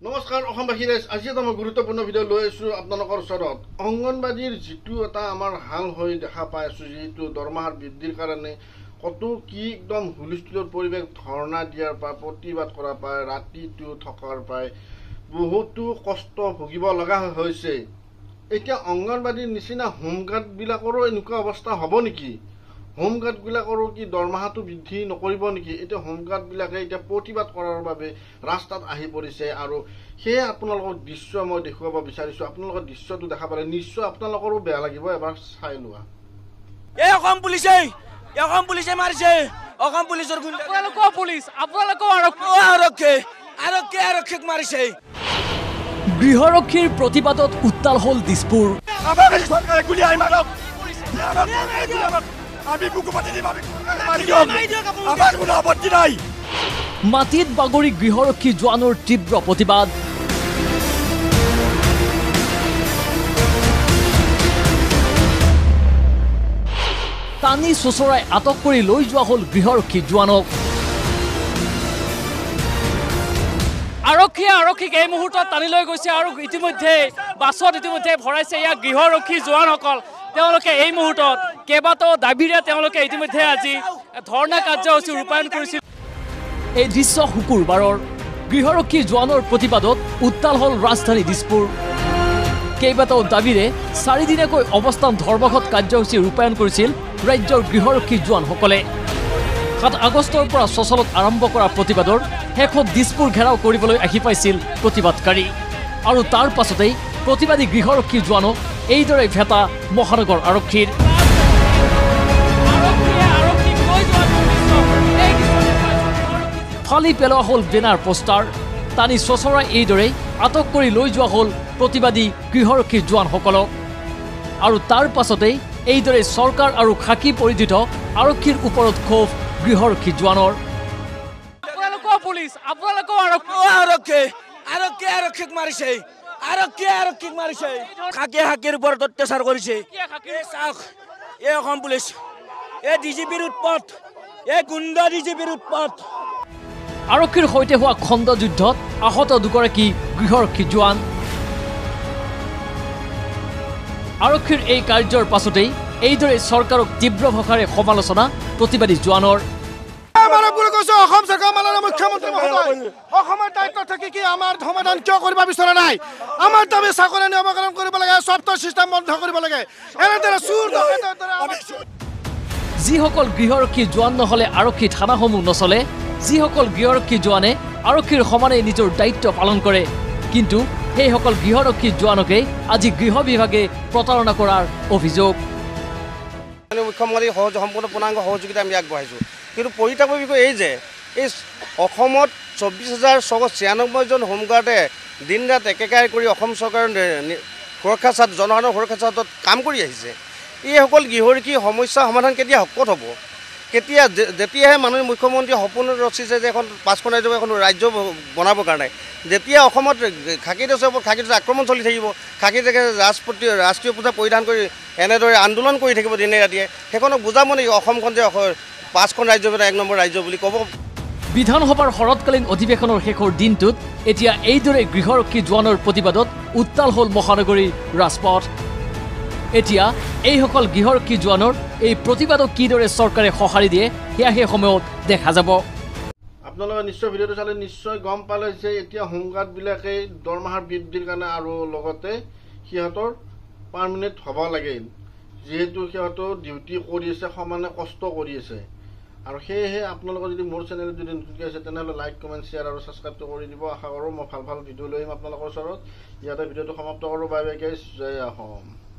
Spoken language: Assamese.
নমস্কাৰ অসমবাসী ৰাইজ, আজি এটা মই গুৰুত্বপূৰ্ণ ভিডিঅ' লৈ আছোঁ আপোনালোকৰ ওচৰত। অংগনবাদীৰ যিটো এটা আমাৰ হাল হৈ দেখা পাই আছোঁ, যিটো দৰমহাৰ বৃদ্ধিৰ কাৰণে কতো কি একদম হুলস্থুলৰ পৰিৱেশ, ধৰ্ণা দিয়াৰ পৰা প্ৰতিবাদ কৰাৰ পৰা ৰাতিটো থকাৰ পৰাই বহুতো কষ্ট ভুগিব লগা হৈছে। এতিয়া অংগনবাদীৰ নিচিনা হোমগাৰ্ডবিলাকৰো এনেকুৱা অৱস্থা হ'ব নেকি? হোমগাৰ্ডবিলাকৰো কি দৰমহাটো বৃদ্ধি নকৰিব নেকি? এতিয়া হোমগাৰ্ডবিলাকে এতিয়া প্ৰতিবাদ কৰাৰ বাবে ৰাস্তাত আহি পৰিছে আৰু সেয়ে আপোনালোকক দৃশ্য মই দেখুৱাব বিচাৰিছোঁ। আপোনালোকৰ দৃশ্যটো দেখা পালে নিশ্চয় আপোনালোকৰো বেয়া লাগিব, এবাৰ চাই লোৱা। অসম পুলিচে মাৰিছে, অসম পুলিচৰ আৰক্ষীক মাৰিছে। গৃহৰক্ষীৰ প্ৰতিবাদত উত্তাল হ'ল দিছপুৰ। মাটিত বাগৰি গৃহৰক্ষী জোৱানৰ তীব্ৰ প্ৰতিবাদ। টানি চোচৰাই আটক কৰি লৈ যোৱা হ'ল গৃহৰক্ষী জোৱানক। আৰক্ষীক এই মুহূৰ্তত টানি লৈ গৈছে আৰু ইতিমধ্যে বাছত ভৰাইছে ইয়াক গৃহৰক্ষী জোৱানসকল। তেওঁলোকে এই মুহূৰ্তত কেইবাটাও দাবীৰে তেওঁলোকে ইতিমধ্যে আজি ধৰ্ণা কাৰ্যসূচী ৰূপায়ণ কৰিছিল। এই দৃশ্য শুকুৰবাৰৰ। গৃহৰক্ষী জোৱানৰ প্ৰতিবাদত উত্তাল হ'ল ৰাজধানী দিছপুৰ। কেইবাটাও দাবীৰে 4 দিনীয়াকৈ অৱস্থান ধৰ্মঘট কাৰ্যসূচী ৰূপায়ণ কৰিছিল ৰাজ্যৰ গৃহৰক্ষী জোৱানসকলে। 7 আগষ্টৰ পৰা সচলত আৰম্ভ কৰা প্ৰতিবাদৰ শেষত দিছপুৰ ঘেৰাও কৰিবলৈ আহি পাইছিল প্ৰতিবাদকাৰী। আৰু তাৰ পাছতেই প্ৰতিবাদী গৃহৰক্ষী জোৱানক এইদৰে ভেটা মহানগৰ আৰক্ষীৰ। ফালি পেলোৱা হ'ল বেনাৰ পোষ্টাৰ। টানি চচৰাই এইদৰে আটক কৰি লৈ যোৱা হ'ল প্ৰতিবাদী গৃহৰক্ষী জোৱানসকলক। আৰু তাৰ পাছতেই এইদৰে চৰকাৰ আৰু খাকী পৰিধিত আৰক্ষীৰ ওপৰত ক্ষোভ গৃহৰক্ষী জোৱানৰ। আৰক্ষীক মাৰিছে, আৰক্ষীক মাৰিছে, খাকীৰ ওপৰত অত্যাচাৰ কৰিছে। এই অসম পুলিচ, এই ডিজিপিৰ উৎপাত, এই গুণ্ডা ডিজিপিৰ উৎপাত। আৰক্ষীৰ সৈতে হোৱা খণ্ড যুদ্ধত আহত 2গৰাকী গৃহৰক্ষী জোৱান। আৰক্ষীৰ এই কাৰ্যৰ পাছতেই এইদৰে চৰকাৰক তীব্ৰ ভাষাৰে সমালোচনা প্ৰতিবাদী জোৱানৰ। অসম চৰকাৰ মাননীয় মুখ্যমন্ত্ৰী মহোদয়, অসমৰ দায়িত্ব থাকি কি আমাৰ সমাধান কিয় কৰিব বিচৰা নাই? আমাৰ দাবী চাকৰি নিয়মীকৰণ কৰিব লাগে, ছফ্টৱেৰ চিষ্টেম বন্ধ কৰিব লাগে। এনেদৰে যিসকল গৃহৰক্ষী জোৱান নহ'লে আৰক্ষী থানাসমূহ নচলে, যিসকল গৃহৰক্ষী জোৱানে আৰক্ষীৰ সমানে নিজৰ দায়িত্ব পালন কৰে, কিন্তু সেইসকল গৃহৰক্ষী জোৱানকে আজি গৃহ বিভাগে প্ৰতাৰণা কৰাৰ অভিযোগ। মুখ্যমন্ত্ৰী সম্পূৰ্ণ পূৰ্ণাংগ সহযোগিতা আমি আগবঢ়াইছোঁ, কিন্তু পৰিতাপৰ বিষয় এই যে এই অসমত 24,696 জন হোমগাৰ্ডে দিন ৰাত একেকাৰ কৰি অসম চৰকাৰৰ সুৰক্ষা স্বাৰ্থ, জনসাধাৰণৰ সুৰক্ষা স্বাৰ্থত কাম কৰি আহিছে। এইসকল গৃহৰক্ষী সমস্যা সমাধান কেতিয়া ক'ত হ'ব? যেতিয়াহে মাননীয় মুখ্যমন্ত্ৰীয়ে সপোন ৰচিছে যে এখন 5খন ৰাজ্য বনাবৰ কাৰণে, যেতিয়া অসমত খাকী ড্ৰেছৰ ওপৰত খাকী ড্ৰেছ আক্ৰমণ চলি থাকিব, খাকী ড্ৰেছে ৰাষ্ট্ৰীয় পোছাক পৰিধান কৰি এনেদৰে আন্দোলন কৰি থাকিব দিনে ৰাতিয়ে, সেইখনক বুজাব নেকি অসমখন যে 5খন ৰাজ্যৰ ভিতৰত 1 নম্বৰ ৰাজ্য বুলি ক'ব? বিধানসভাৰ শৰৎকালীন অধিৱেশনৰ শেষৰ দিনটোত এতিয়া এইদৰে গৃহৰক্ষী জোৱানৰ প্ৰতিবাদত উত্তাল হ'ল মহানগৰীৰ ৰাজপথ। এতিয়া এইসকল গৃহৰক্ষী জোৱানৰ এই প্ৰতিবাদক কিদৰে চৰকাৰে সঁহাৰি দিয়ে সেয়া সেই সময়ত দেখা যাব। আপোনালোকে নিশ্চয় ভিডিঅ'টো চালে নিশ্চয় গম পালে যে এতিয়া হোমগাৰ্ডবিলাকে দৰমহাৰ বৃদ্ধিৰ কাৰণে আৰু লগতে সিহঁতৰ পাৰ্মানেণ্ট হ'ব লাগে, যিহেতু সিহঁতৰ ডিউটি কৰি আছে, সমানে কষ্ট কৰি আছে। আৰু সেয়েহে আপোনালোকৰ যদি মোৰ চেনেল যদি নতুনকৈ আছে তেনেহ'লে লাইক, কমেণ্ট, শ্বেয়াৰ আৰু ছাবস্ক্ৰাইবটো কৰি দিব। আশা কৰোঁ মই ভাল ভিডিঅ' লৈ আহিম আপোনালোকৰ ওচৰত। ইয়াতে ভিডিঅ'টো সমাপ্ত কৰোঁ। বাই বাই গাইজ, জয় অসম।